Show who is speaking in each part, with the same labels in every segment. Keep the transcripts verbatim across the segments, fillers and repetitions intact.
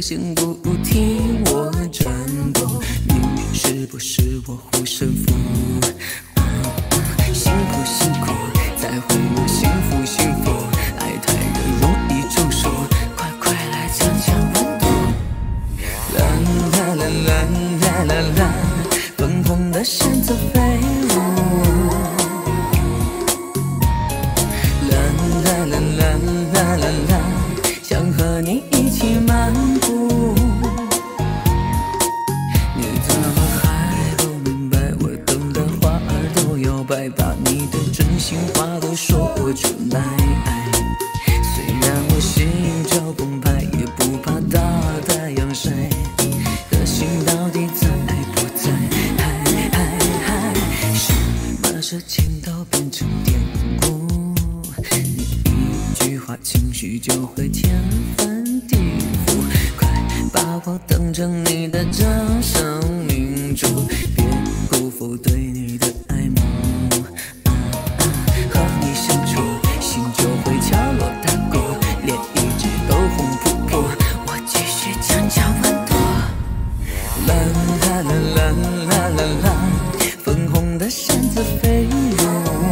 Speaker 1: 心不替我颤抖，你是不是我护身符？啊啊，辛苦辛苦，才会有幸福幸福，爱太热容易中暑，快快来降降温度。啦啦啦啦啦啦啦，粉红的扇子飞舞。啦啦啦啦啦啦啦，想和你一起漫步。你怎么还不明白？我等的花儿都摇摆，把你的真心话都说出来。虽然我心潮澎湃，也不怕大太阳晒，可心到底在不在？嗨嗨嗨，什么事情都变成典故，你一句话情绪就会天翻地覆，快把我当成你的掌上明珠，别辜负对你的爱慕。啊啊，和你相处，心就会敲锣打鼓，连一直都红扑扑，我继续降降温度。啦啦啦啦啦啦啦，粉红的扇子飞舞。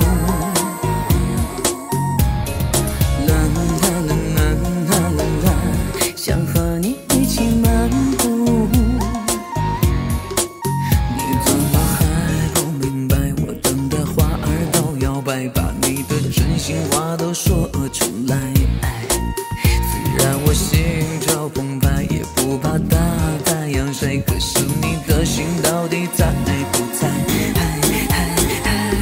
Speaker 1: 啦啦啦啦啦啦啦，想和你一起漫步。你怎么还不明白？我等的花儿都摇摆，把你的真心话都说出来。虽然我心潮澎湃，也不怕大太阳晒，可是你的心到底在不在？嗨嗨嗨。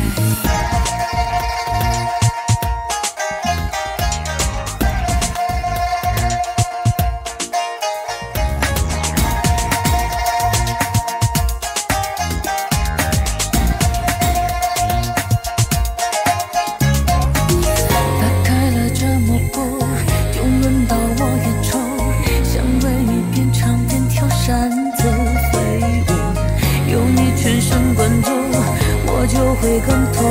Speaker 1: 打开了这幕布，就轮到我演出，想为你边唱边跳扇子飞舞，有你全神贯注，我就会更投